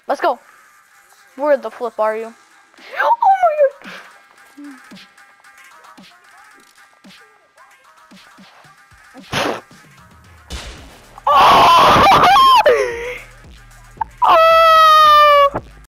Let's go. Where the flip are you? Oh my god.